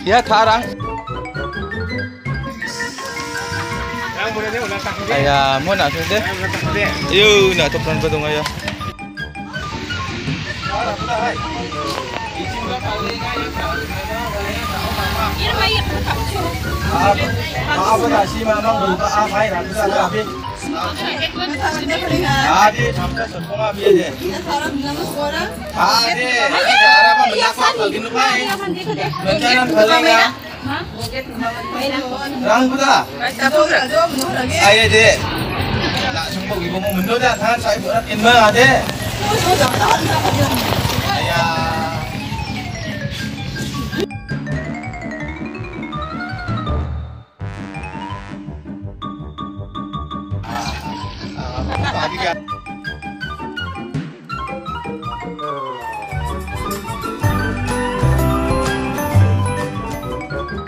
Ya tarang. Ayah mau nak sudah? Yo nak tepan betul ayah. Apa nasi memang berupa apa ya? Adi sampai sepuluh abi aja. Adi, cara apa mendapat lagi nupai? Rencana palingnya. Rang buta. Ayo deh. Nak sumpah ibu mau mendoan tangan saya buat inma ada. Ayah. Tadi kan